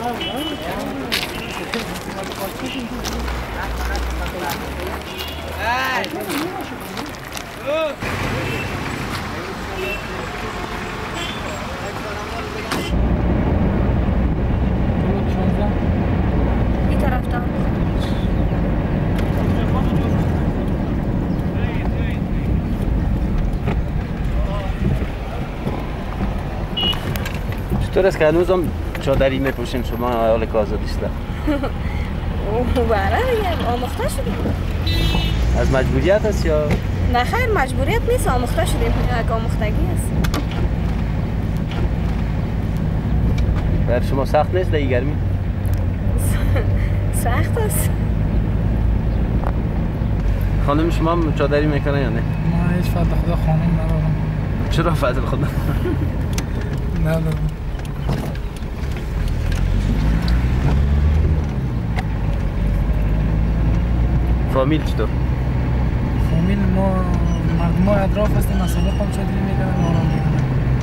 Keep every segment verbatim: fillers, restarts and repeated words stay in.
این طرف تا چطور است که هنوزم چادری میپوشین شما حال که آزادی شده؟ بله دیگه آموخته شدیم. از مجبوریت است یا؟ نه خیر مجبوریت نیست، آموخته شدیم، یک آموختگی است. بر شما سخت نیست در گرمی؟ سخت است. خانم شما هم چادری میکنه یا نه؟ ما هیچ فضل خدا خانم ندارم. چرا فضل خدا؟ ندارم. فامیل چطور؟ فامیل ما مردم ها اطراف هستیم، مسئله هم چادری میکنن، آرام میکنن.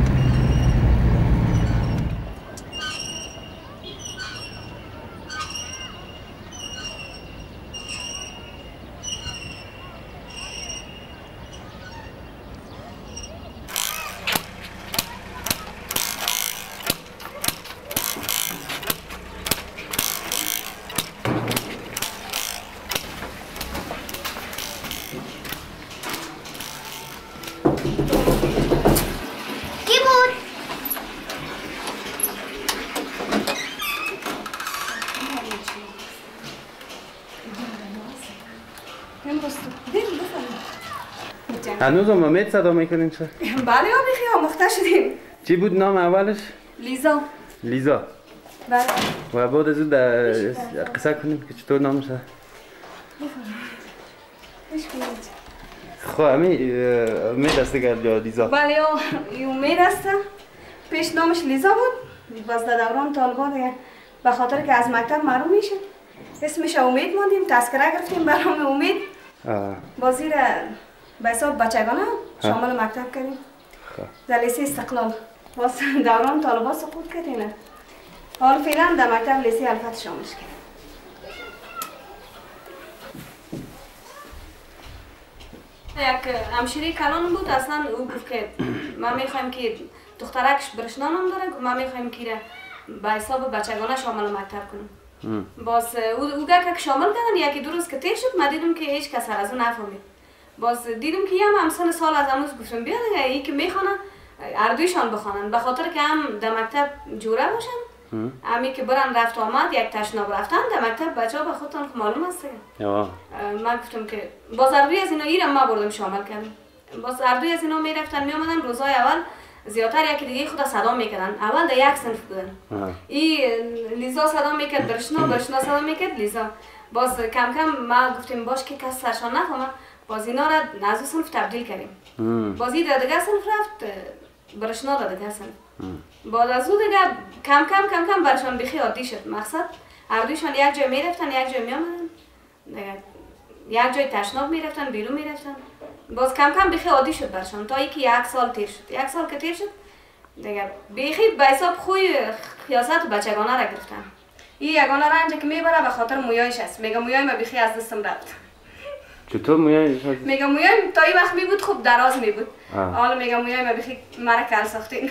هنوز هم امید صدا میکنین چه؟ بله آبیخی آموخته شدیم. چی بود نام اولش؟ لیزا. لیزا. بله. و بعد از اون قصه کنیم که چطور نامش هست؟ خب امی امید است دیگر یا لیزا؟ بله امید است. پیش نامش لیزا بود. باز در دوران طالبان دیگه به خاطر که از مکتب محروم میشه اسمش امید موندیم، تذکره گرفتیم برام امید. بازی را به حساب بچگانه شامل مکتب کردیم. در لیسه استقلال. باز دوران طالبان سقوط کردیم. حال فعلا در مکتب لیسه الفت شاملش کردیم. یک همشیره کلان بود، اصلا او گفت که ما میخوایم که دخترکش برشنانم داره، ما میخوایم که به حساب بچگانه شامل مکتب کنیم. باز او او که شامل کردن یکی دو روز که تیر شد، ما دیدم که هیچ کس از اون نفهمید. باز دیدم که هم همسن سال از امروز گفتم بیا دیگه ای که میخوانن اردویشان بخوانن، به خاطر که هم در مکتب جوره باشن، همی که برن رفت آمد یک تشناب رفتن در مکتب بچه ها به خودتان معلوم است دیگه. من گفتم که باز اردوی از اینا ایرم ما بردم شامل کردم. باز اردوی از اینا میرفتن میامدن، روزای اول زیادتر یکی دیگه خدا صدا میکردن. اول در یک صنف بودن. این لیزا صدا میکرد، برشنا برشنا صدا میکرد لیزا. باز کم کم ما گفتیم باش که کس سرشان نفهمه، باز اینا را از صنف تبدیل کردیم. باز این در دیگه صنف رفت، برشنا در دیگه صنف. بعد از اون دیگه کم کم کم کم برشان بخی عادی شد. مقصد اردویشان یک جای میرفتن یک جای میامدن، یک جای تشناب میرفتن بیرون میرفتن. باز کم کم بخی عادی شد برشان تا اینکه یک سال تیر شد. یک سال که تیر شد دیگه بخی به حساب خوی خیاست بچگانه را گرفتن. این یگانه رنج که میبره به خاطر مویایش است. میگه مویای ما بخی از دستم رفت. چطور مویایش؟ میگه مویای تا این وقت می بود خوب دراز می بود. حالا میگه مویای ما بخی مرا کل ساختین.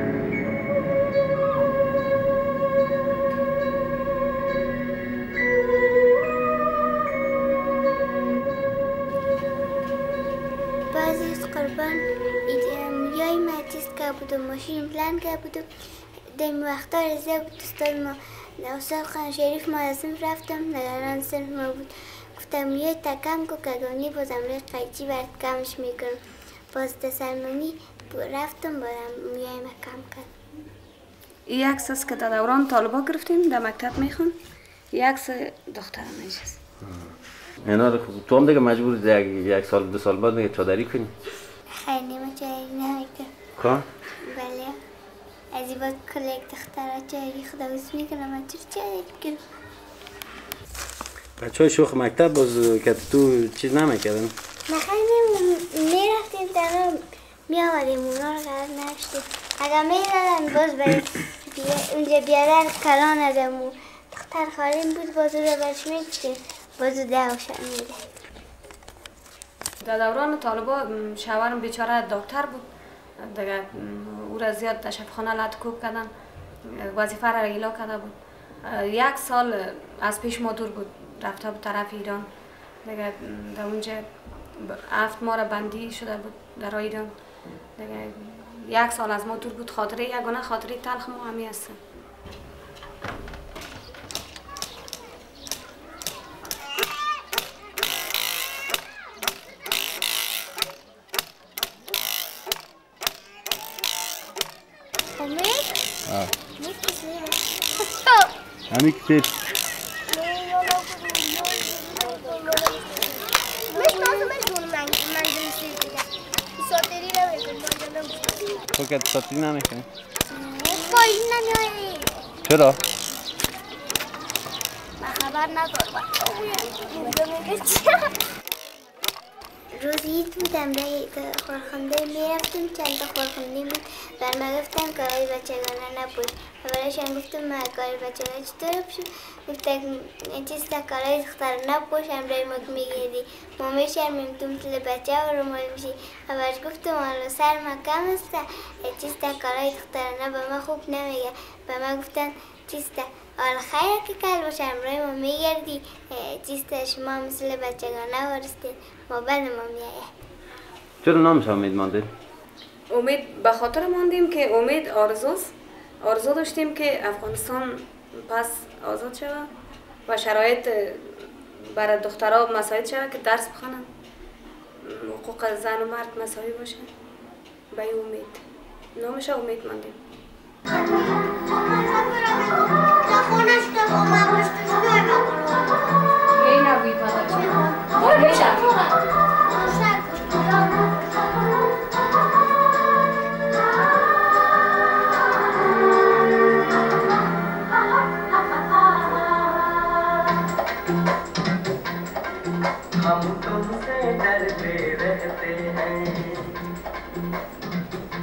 قربان مویای ما چیز که بود و ماشین بلند که بود و دم وقتا رزه بود استاد ما استاد خان شریف ما از صنف رفتم ندارن صنف ما بود گفتم مویای تا کم کو که گانی بازم رفت قیچی برد کمش میکنم باز در سلمانی رفتم بارم مویای ما کم کرد. این عکس است که در دوران طالبا گرفتیم در مکتب میخون. این عکس دخترم نشست. اینا تو هم دیگه مجبور یک یک سال دو سال بعد دیگه چادری کنی؟ خیلی نمی چادری نمیکنم. خب؟ بله. از این بعد کل یک دخترها چادری خدا بس میکنم من چرا چادری کنم. بچه های شوخ مکتب باز که تو چیز نمیکردن؟ نه خیلی میرفتیم تنها میآمدیم اونا رو قرار نشتیم. اگر میدادن باز برای اونجا بیارن کلان ادمو دختر خالیم بود بازو رو برش میگفتیم بازو دوشن میده. در دوران طالبا شوهرم بیچاره دکتر بود دیگه، او را زیاد در شفاخانه لطکوب کردن، وظیفه را اجرا کرده بود. یک سال از پیش ما دور بود رفته بود طرف ایران دیگه، در اونجا هفت ماه را بندی شده بود در ایران دیگه. یک سال از ما دور بود. خاطره یگانه خاطره تلخ ما همی هستن. همین که تو که ساتری نمیکنی؟ پایین نمیایی چرا؟ من خبر ندارم روزی بودم به خورخنده میرفتم، چند تا خورخنده بود بر ما گفتن کارای بچگانه نپوش. اولشان گفتم ما کارای بچگانه چطور بشم؟ گفتن چیز تا کارای دختر نپوش همراه ما که میگیدی ما میشرمیم تو مثل بچه و رومال میشی. اولش گفتم حالا سر ما کم است چیز تا کارای دختر نه به ما خوب نمیگه. به ما گفتن چیز تا حالا خیلی که کل باشه همراه ما میگردی چیز تا شما مثل بچگانه ورستید ما بل ما میایه. چرا نامش امید مانده؟ امید به خاطر ماندیم که امید آرزوست. آرزو داشتیم که افغانستان پس آزاد شود و شرایط برای دخترها مساعد شود که درس بخونن، حقوق زن و مرد مساوی باشه. به این امید نامش امید ماندیم. این نبوی हम तुमसे डरते रहते हैं,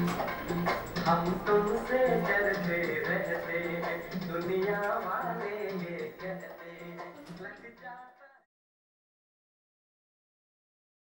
हम तुमसे डरते रहते हैं, दुनिया वाले